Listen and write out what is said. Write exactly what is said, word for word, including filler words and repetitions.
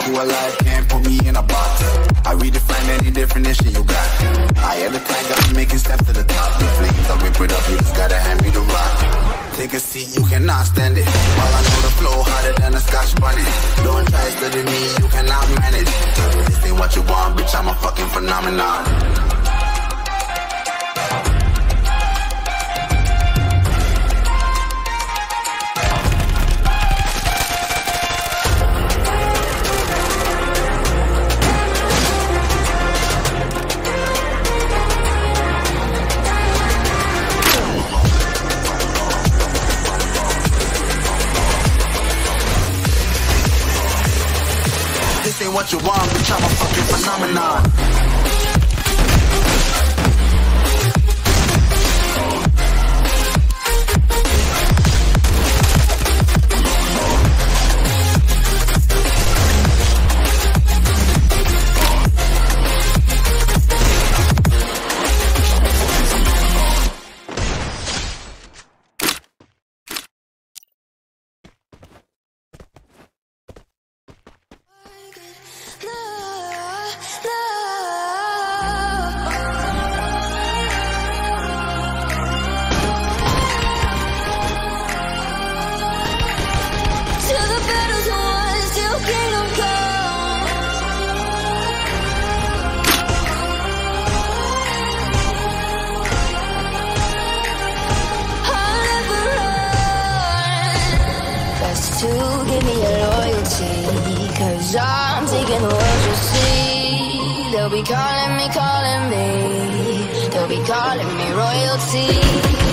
who alive can't put me in a box. I redefine any definition you got. I am the kind got me making steps to the top. The flames, I rip it up, you just gotta hand me the rock. Take a seat, you cannot stand it. While I know the flow harder than a scotch bonnet. Don't try study me, you cannot manage. This ain't what you want, bitch, I'm a fucking phenomenon. This ain't what you want, bitch, I'm a fucking phenomenon. To give me your loyalty, cause I'm taking the world you see. They'll be calling me, calling me, they'll be calling me royalty.